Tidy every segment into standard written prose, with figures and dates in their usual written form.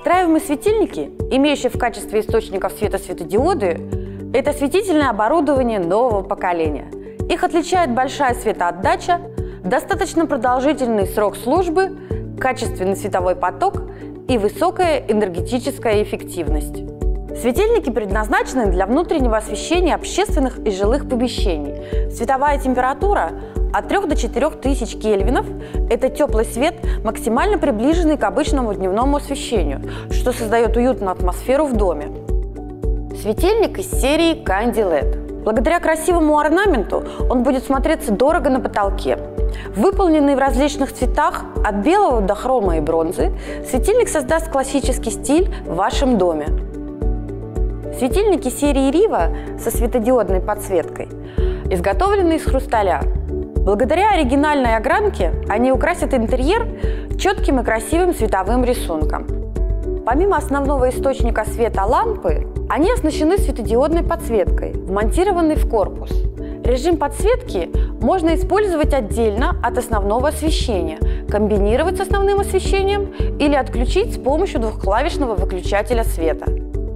Встраиваемые светильники, имеющие в качестве источников света светодиоды, это осветительное оборудование нового поколения. Их отличает большая светоотдача, достаточно продолжительный срок службы, качественный световой поток и высокая энергетическая эффективность. Светильники предназначены для внутреннего освещения общественных и жилых помещений. Световая температура от 3 до 4 тысяч кельвинов – это теплый свет, максимально приближенный к обычному дневному освещению, что создает уютную атмосферу в доме. Светильник из серии Candy LED. Благодаря красивому орнаменту он будет смотреться дорого на потолке. Выполненный в различных цветах, от белого до хрома и бронзы, светильник создаст классический стиль в вашем доме. Светильники серии Riva со светодиодной подсветкой изготовлены из хрусталя. Благодаря оригинальной огранке они украсят интерьер четким и красивым световым рисунком. Помимо основного источника света лампы, они оснащены светодиодной подсветкой, вмонтированной в корпус. Режим подсветки можно использовать отдельно от основного освещения, комбинировать с основным освещением или отключить с помощью двухклавишного выключателя света.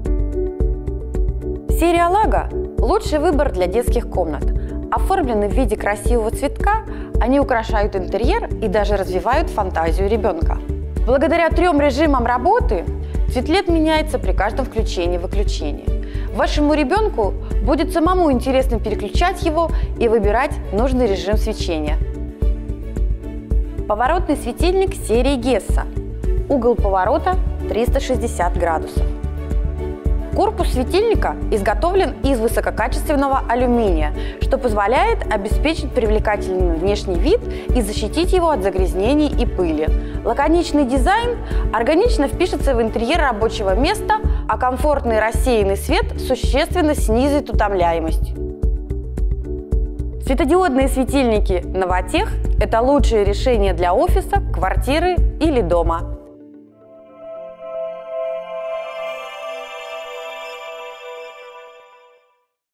Серия Lago – лучший выбор для детских комнат. Оформлены в виде красивого цветка, они украшают интерьер и даже развивают фантазию ребенка. Благодаря 3 режимам работы цвет LED меняется при каждом включении-выключении. Вашему ребенку будет самому интересно переключать его и выбирать нужный режим свечения. Поворотный светильник серии Gessa. Угол поворота 360 градусов. Корпус светильника изготовлен из высококачественного алюминия, что позволяет обеспечить привлекательный внешний вид и защитить его от загрязнений и пыли. Лаконичный дизайн органично впишется в интерьер рабочего места, а комфортный рассеянный свет существенно снизит утомляемость. Светодиодные светильники Novotech – это лучшее решение для офиса, квартиры или дома.